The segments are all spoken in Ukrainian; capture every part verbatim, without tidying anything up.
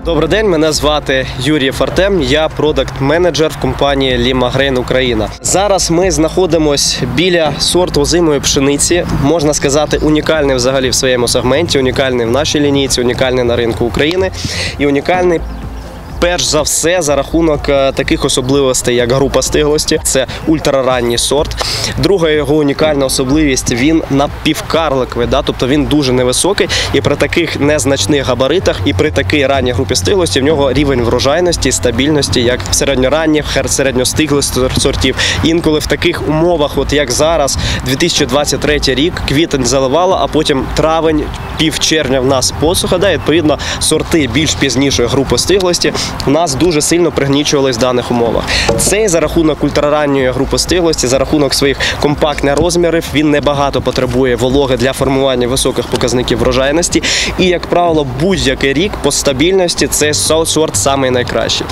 Добрий день, мене звати Юрій Фартем, я продакт-менеджер в компанії Лімагрейн Україна. Зараз ми знаходимося біля сорту озимої пшениці, можна сказати, унікальний взагалі в своєму сегменті, унікальний в нашій лінійці, унікальний на ринку України і унікальний перш за все за рахунок таких особливостей, як група стиглості. Це ультраранній сорт. Друга його унікальна особливість – він напівкарликовий, да? Тобто він дуже невисокий, і при таких незначних габаритах, і при такій ранній групі стиглості в нього рівень врожайності і стабільності, як середньоранніх, середньостиглих сортів. Інколи в таких умовах, от як зараз, дві тисячі двадцять третій рік, квітень заливало, а потім травень, пів червня в нас посуха, да? Відповідно, сорти більш пізнішої групи стиглості у нас дуже сильно пригнічувались в даних умовах. Цей за рахунок ультраранньої групи стиглості, за рахунок своїх компактних розмірів, він небагато потребує вологи для формування високих показників врожайності. І, як правило, будь-який рік по стабільності цей сорт самий найкращий.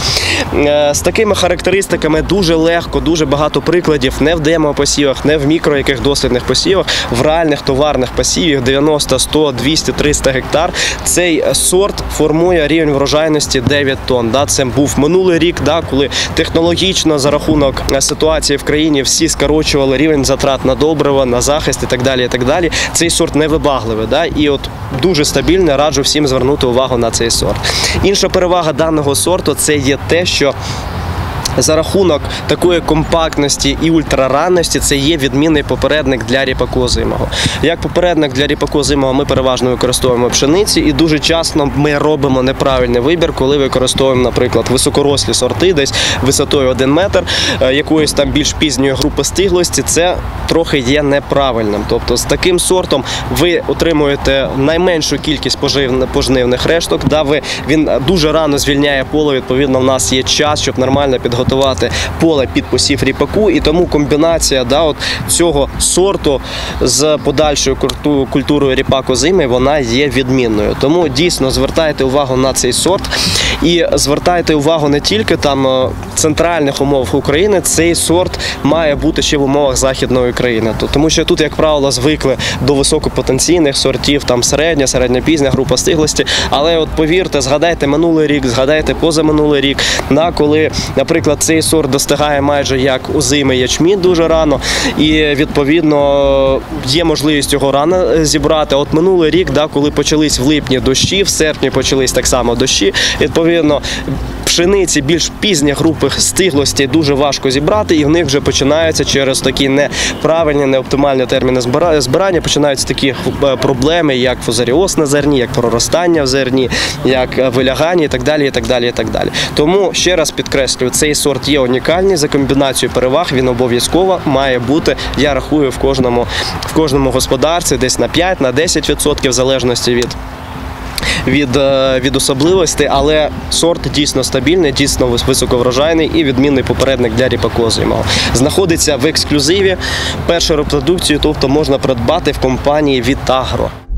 З такими характеристиками дуже легко, дуже багато прикладів не в демо-посівах, не в мікро яких дослідних посівах, в реальних товарних посівах дев'яносто, сто, двісті, триста гектар. Цей сорт формує рівень врожайності дев'ять тонн. Це був минулий рік, коли технологічно за рахунок ситуації в країні всі скорочували рівень затрат на добрива, на захист і так далі, і так далі. Цей сорт невибагливий, да? І от дуже стабільний, раджу всім звернути увагу на цей сорт. Інша перевага даного сорту – це є те, що за рахунок такої компактності і ультраранності це є відмінний попередник для ріпаку озимого. Як попередник для ріпаку озимого ми переважно використовуємо пшениці, і дуже часто ми робимо неправильний вибір, коли використовуємо, наприклад, високорослі сорти, десь висотою один метр, якоїсь там більш пізньої групи стиглості, це трохи є неправильним. Тобто з таким сортом ви отримуєте найменшу кількість пожнивних решток, да, ви, він дуже рано звільняє поле, відповідно в нас є час, щоб нормально підготувати готувати поле під посів ріпаку, і тому комбінація да, от цього сорту з подальшою культурою ріпак озимий, вона є відмінною. Тому дійсно звертайте увагу на цей сорт і звертайте увагу не тільки там в центральних умовах України, цей сорт має бути ще в умовах Західної України. Тому що тут, як правило, звикли до високопотенційних сортів, там середня, середньо-пізня група стиглості, але от повірте, згадайте минулий рік, згадайте позаминулий рік, на коли, наприклад, цей сорт достигає майже як озимий ячмінь дуже рано, і відповідно є можливість його рано зібрати. От минулий рік, да, коли почались в липні дощі, в серпні почались так само дощі, відповідно пшениці більш пізні групи стиглості дуже важко зібрати, і в них вже починаються через такі неправильні, неоптимальні терміни збирання, починаються такі проблеми, як фузаріоз на зерні, як проростання в зерні, як вилягання і так далі, і так далі, і так далі. Тому, ще раз підкреслюю, цей сорт є унікальний, за комбінацією переваг він обов'язково має бути, я рахую, в кожному, в кожному господарстві десь на п'ять, на десять відсотків в залежності від Від, від особливостей, але сорт дійсно стабільний, дійсно високоврожайний і відмінний попередник для ріпаку озимого. Знаходиться в ексклюзиві, першу репродукцію, тобто можна придбати в компанії Вітагро.